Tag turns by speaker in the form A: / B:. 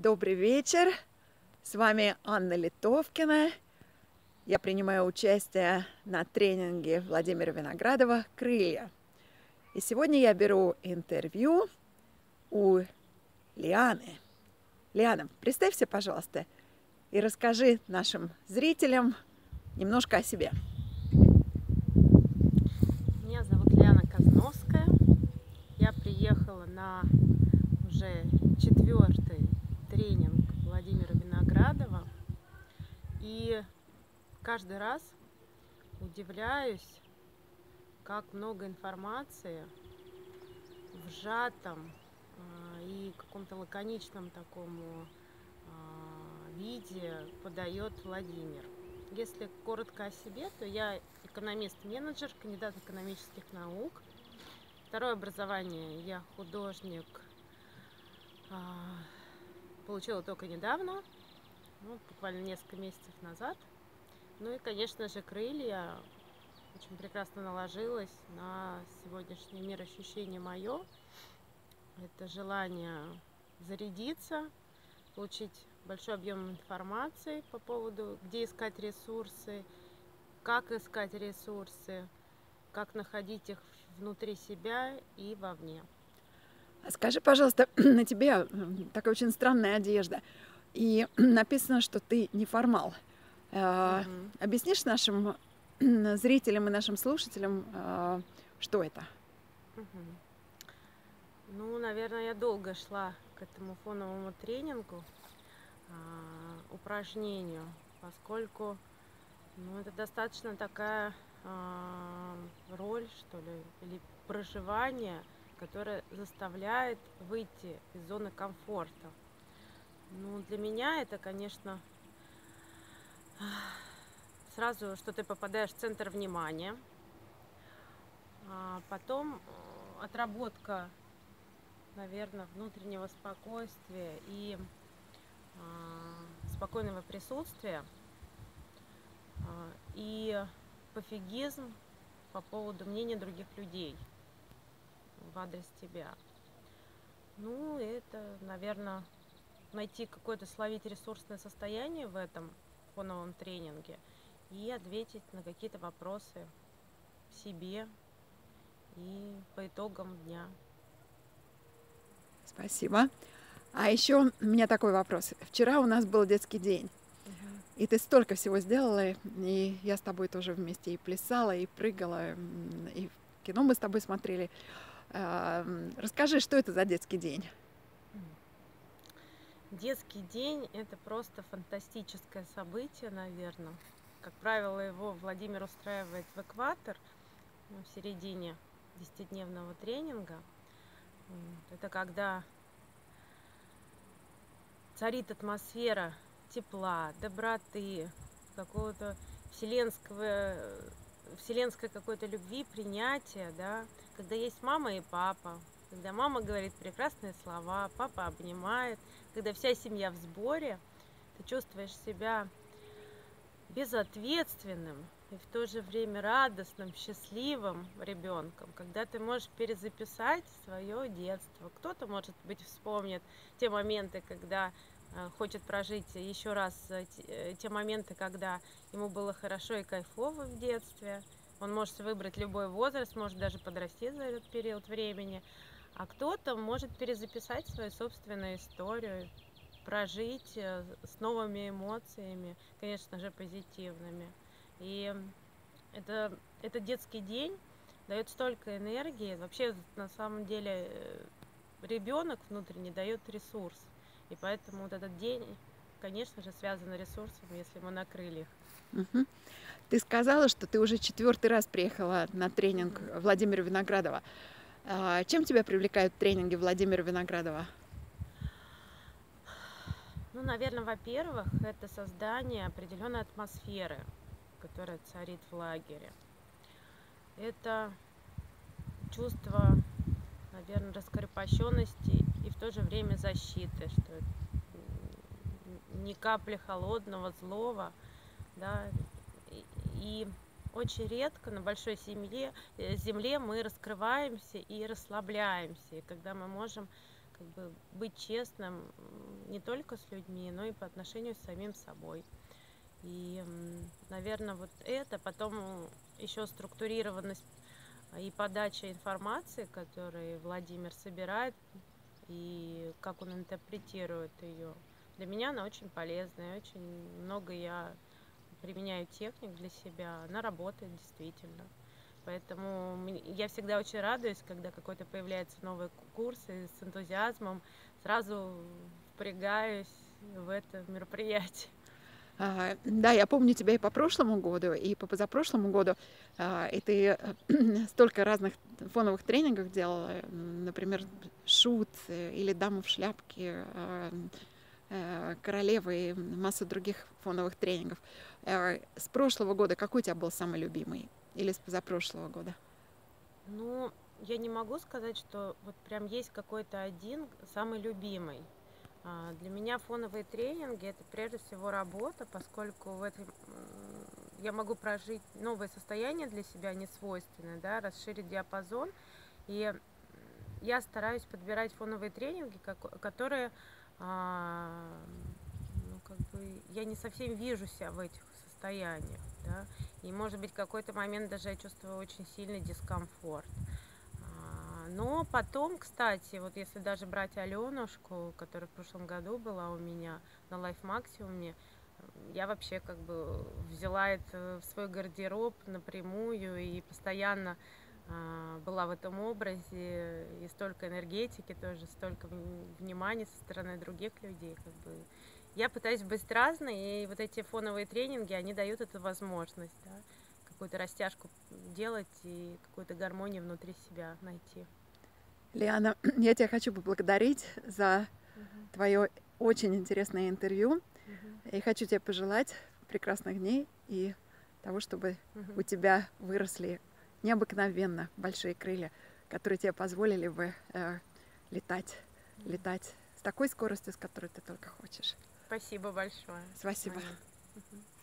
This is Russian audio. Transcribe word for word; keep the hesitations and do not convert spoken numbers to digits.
A: Добрый вечер, с вами Анна Литовкина. Я принимаю участие на тренинге Владимира Виноградова «Крылья». И сегодня я беру интервью у Лианы. Лиана, представься, пожалуйста, и расскажи нашим зрителям немножко о себе.
B: Меня зовут Лиана Казновская. Я приехала на уже четвертый тренинг Владимира Виноградова. И каждый раз удивляюсь, как много информации в сжатом и каком-то лаконичном такому виде подает Владимир. Если коротко о себе, то я экономист-менеджер, кандидат экономических наук. Второе образование, я художник, получила только недавно, ну, буквально несколько месяцев назад. Ну и, конечно же, крылья очень прекрасно наложилось на сегодняшний мир ощущение мое. Это желание зарядиться, получить большой объем информации по поводу, где искать ресурсы, как искать ресурсы, как находить их внутри себя и вовне.
A: Скажи, пожалуйста, на тебе такая очень странная одежда, и написано, что ты неформал. Угу. Объяснишь нашим зрителям и нашим слушателям, что это?
B: Угу. Ну, наверное, я долго шла к этому фоновому тренингу, упражнению, поскольку ну, это достаточно такая роль, что ли, или проживание, которое заставляет выйти из зоны комфорта. Ну, для меня это, конечно, сразу, что ты попадаешь в центр внимания, а потом отработка, наверное, внутреннего спокойствия и спокойного присутствия, и пофигизм по поводу мнения других людей в адрес тебя. Ну, это, наверное, найти какое-то, словить ресурсное состояние в этом фоновом тренинге и ответить на какие-то вопросы себе и по итогам дня.
A: Спасибо. А еще у меня такой вопрос. Вчера у нас был детский день. Угу. И ты столько всего сделала, и я с тобой тоже вместе и плясала, и прыгала, и кино мы с тобой смотрели. Расскажи, что это за детский день?
B: Детский день – это просто фантастическое событие, наверное. Как правило, его Владимир устраивает в экватор, ну, в середине десятидневного тренинга. Это когда царит атмосфера тепла, доброты, какого-то вселенского, вселенской какой-то любви, принятия, да, когда есть мама и папа, когда мама говорит прекрасные слова, папа обнимает, когда вся семья в сборе, ты чувствуешь себя безответственным и в то же время радостным, счастливым ребенком, когда ты можешь перезаписать свое детство. Кто-то, может быть, вспомнит те моменты, когда э, хочет прожить еще раз те, те моменты, когда ему было хорошо и кайфово в детстве. Он может выбрать любой возраст, может даже подрасти за этот период времени. А кто-то может перезаписать свою собственную историю, прожить с новыми эмоциями, конечно же, позитивными. И это, этот детский день дает столько энергии. Вообще, на самом деле, ребенок внутренне дает ресурс. И поэтому вот этот день, конечно же, связан с ресурсом, если мы на крыльях.
A: Угу. Ты сказала, что ты уже четвертый раз приехала на тренинг угу. Владимира Виноградова. Чем тебя привлекают тренинги Владимира Виноградова?
B: Ну, наверное, во-первых, это создание определенной атмосферы, которая царит в лагере. Это чувство, наверное, раскрепощенности и в то же время защиты, что ни капли холодного, злого, да, и, и очень редко на большой земле, земле мы раскрываемся и расслабляемся, и когда мы можем как бы быть честным не только с людьми, но и по отношению с самим собой. И, наверное, вот это, потом еще структурированность и подача информации, которую Владимир собирает, и как он интерпретирует ее. Для меня она очень полезная, очень много я применяю техник для себя, она работает действительно. Поэтому я всегда очень радуюсь, когда какой-то появляется новый курс, и с энтузиазмом сразу впрягаюсь в это мероприятие.
A: А, да, я помню тебя и по прошлому году, и по позапрошлому году, а, и ты столько разных фоновых тренингов делала, например, шут или дама в шляпке, а, а, королевы и масса других фоновых тренингов. А, с прошлого года какой у тебя был самый любимый? Или с позапрошлого года?
B: Ну, я не могу сказать, что вот прям есть какой-то один самый любимый. Для меня фоновые тренинги — это прежде всего работа, поскольку в этом я могу прожить новое состояние для себя, несвойственное, да, расширить диапазон. И я стараюсь подбирать фоновые тренинги, которые, ну, как бы, я не совсем вижу себя в этих состояниях, да, и, может быть, в какой-то момент даже я чувствую очень сильный дискомфорт. Но потом, кстати, вот если даже брать Аленушку, которая в прошлом году была у меня на Life Maximum, я вообще как бы взяла это в свой гардероб напрямую и постоянно а, была в этом образе, и столько энергетики тоже, столько внимания со стороны других людей. Как бы. Я пытаюсь быть разной, и вот эти фоновые тренинги, они дают эту возможность, да, какую-то растяжку делать и какую-то гармонию внутри себя найти.
A: Лиана, я тебя хочу поблагодарить за
B: Угу.
A: твое очень интересное интервью.
B: Угу.
A: И хочу тебе пожелать прекрасных дней и того, чтобы
B: Угу.
A: у тебя выросли необыкновенно большие крылья, которые тебе позволили бы э, летать, угу. летать с такой скоростью, с которой ты только хочешь.
B: Спасибо большое.
A: Спасибо.
B: Угу.